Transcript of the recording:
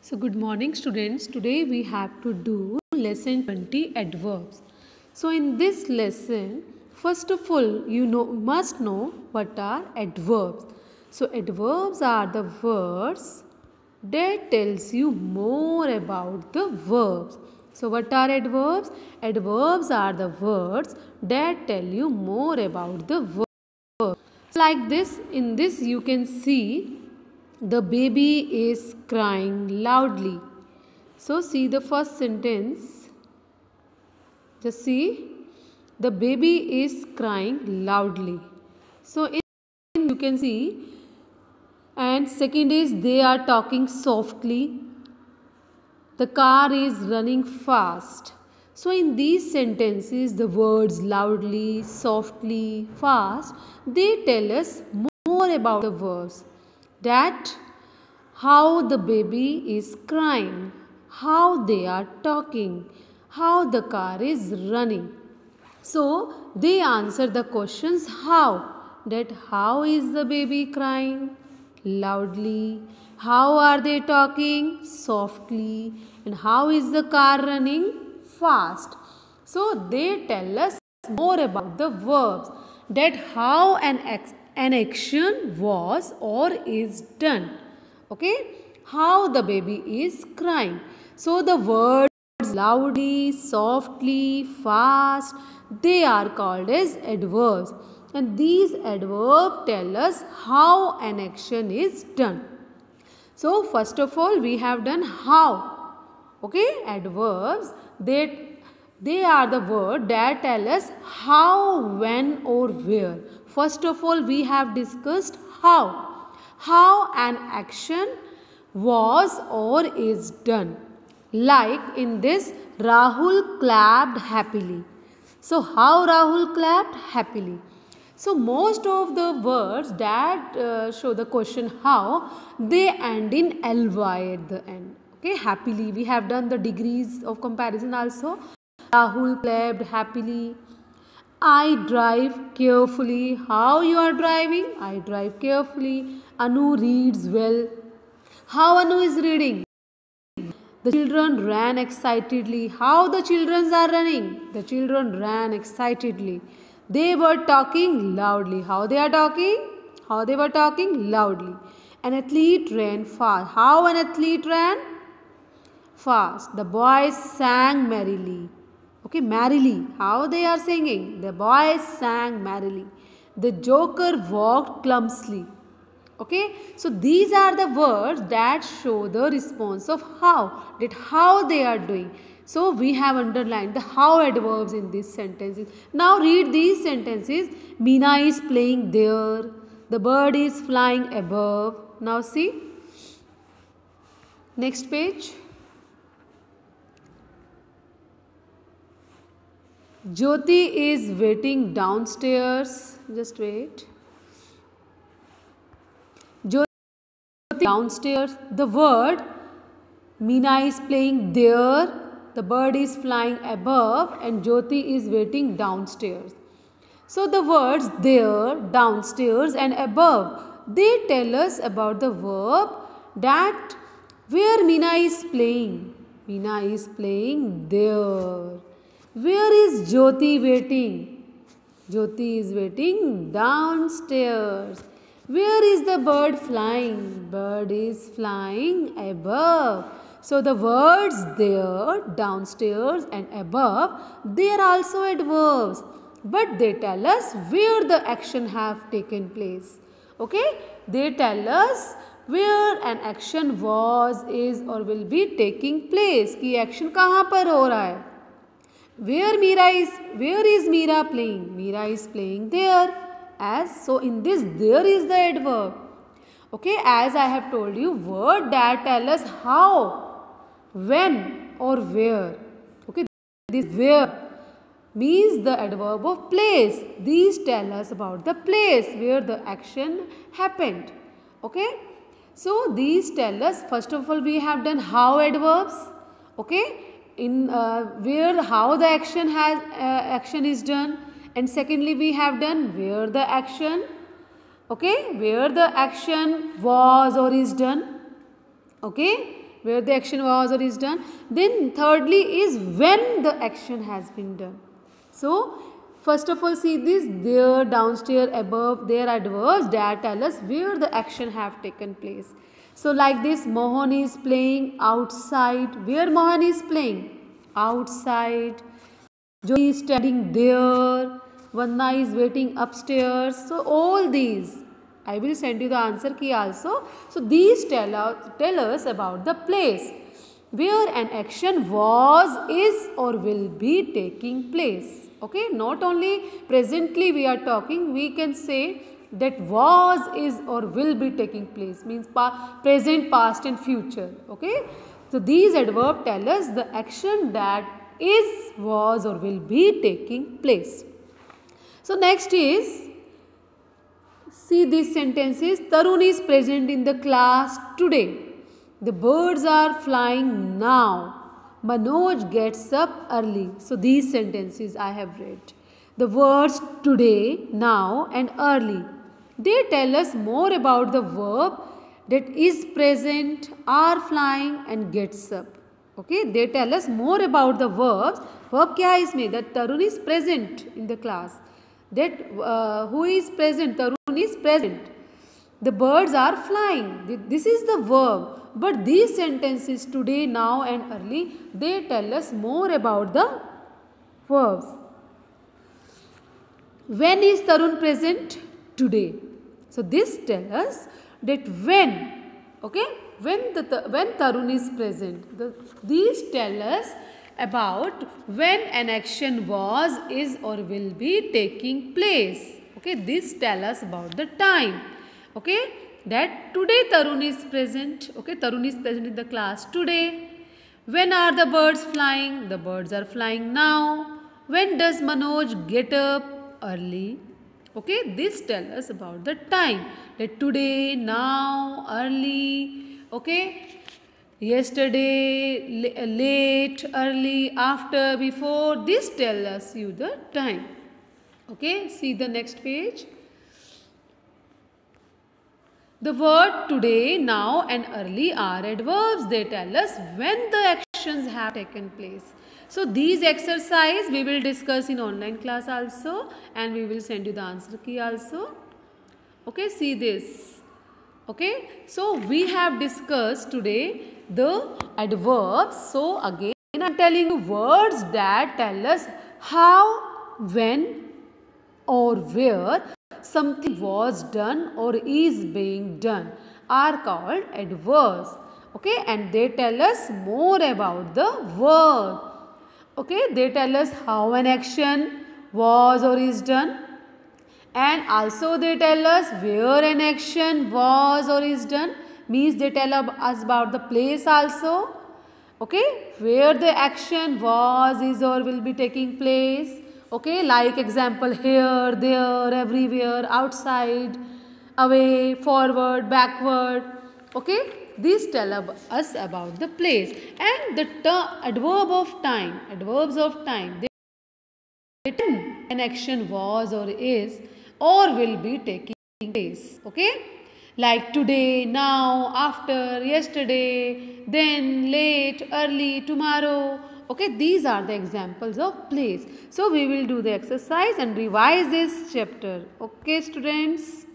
So good morning students. Today we have to do lesson 20 adverbs. So in this lesson, first of all you must know what are adverbs. So adverbs are the words that tells you more about the verbs. So what are adverbs? Adverbs are the words that tell you more about the verbs. So like this, in this you can see the baby is crying loudly. So see the first sentence. Just see, the baby is crying loudly. So in you can see, and second is they are talking softly. The car is running fast. So in these sentences, the words loudly, softly, fast, they tell us more about the verbs. That how the baby is crying, how they are talking, how the car is running. So they answer the questions how. That how is the baby crying? Loudly. How are they talking? Softly. And how is the car running? Fast. So they tell us more about the verbs. That how an action was or is done. Okay? How the baby is crying. So the words loudly, softly, fast, they are called as adverbs. And these adverbs tell us how an action is done. So first of all we have done how. Okay, adverbs, they are the word that tell us how, when or where. First of all we have discussed how. How an action was or is done. Like in this, Rahul clapped happily. So how Rahul clapped happily? So most of the words that show the question how, they end in ly at the end. Okay, happily. We have done the degrees of comparison also. Rahul clapped happily. I drive carefully. How you are driving? I drive carefully. Anu reads well. How Anu is reading? The children ran excitedly. How the children are running? The children ran excitedly. They were talking loudly. How they are talking? How they were talking? Loudly. An athlete ran fast. How an athlete ran? Fast. The boys sang merrily. Okay, merrily. How they are singing? The boys sang merrily. The joker walked clumsily. Okay, so these are the words that show the response of how, that how they are doing. So we have underlined the how adverbs in these sentences. Now read these sentences. Meena is playing there. The bird is flying above. Now see. Next page. Jyoti is waiting downstairs. Just wait. Jyoti downstairs. The word Meena is playing there. The bird is flying above and Jyoti is waiting downstairs. So the words there, downstairs and above, they tell us about the verb that where Meena is playing. Meena is playing there. Where is Jyoti waiting? Jyoti is waiting downstairs. Where is the bird flying? Bird is flying above. So the words there, downstairs and above, they are also adverbs. But they tell us where the action have taken place. Okay? They tell us where an action was, is or will be taking place. कि action कहाँ पर हो रहा है? Where is Meera playing? Meera is playing there. So in this there is the adverb. Okay, as I have told you, word that tell us how, when or where. Okay, this where means the adverb of place. These tell us about the place where the action happened. Okay, so these tell us, first of all we have done how adverbs. Okay, in where how the action is done, and secondly we have done where the action, okay, where the action was or is done. Okay, where the action was or is done. Then thirdly is when the action has been done. So first of all, see this, there, downstairs, above, they are adverbs that tell us where the action have taken place. So like this, Mohan is playing outside. Where Mohan is playing? Outside. Joy is standing there. Vanna is waiting upstairs. So all these, I will send you the answer key also. So these tell us about the place where an action was, is or will be taking place. Okay, not only presently we are talking, we can say that was, is or will be taking place, means present, past and future. Okay, so these adverbs tell us the action that is, was or will be taking place. So next is, see these sentences. Tarun is present in the class today. The birds are flying now. Manoj gets up early. So these sentences I have read. The words today, now and early, they tell us more about the verb that is present, are flying and gets up. Okay, they tell us more about the verbs. Verb क्या है इसमें? That Tarun is present in the class. That who is present? Tarun is present. The birds are flying. This is the verb. But these sentences today, now and early, they tell us more about the verbs. When is Tarun present? Today. So this tells us that when, okay, when Tarun is present, these tell us about when an action was, is or will be taking place. Okay, this tell us about the time. Okay, that today Tarun is present. Okay, Tarun is present in the class today. When are the birds flying? The birds are flying now. When does Manoj get up? Early. Okay, this tells us about the time, that today, now, early. Okay, yesterday, late, early, after, before. This tells us you the time. Okay, see the next page. The word today, now and early are adverbs. They tell us when the actions have taken place. So these exercise we will discuss in online class also, and we will send you the answer key also. Okay, see this. Okay, so we have discussed today the adverbs. So again I am telling you words that tell us how, when or where something was done or is being done are called adverbs. Okay, and they tell us more about the verb. Okay, they tell us how an action was or is done, and also they tell us where an action was or is done, means they tell us about the place also. Okay, where the action was, is or will be taking place. Okay, like example, here, there, everywhere, outside, away, forward, backward. Okay, these tell us about the place. And the adverb of time, adverbs of time, they tell an action was or is or will be taking place. Okay, like today, now, after, yesterday, then, late, early, tomorrow. Okay, these are the examples of place. So we will do the exercise and revise this chapter. Okay, students.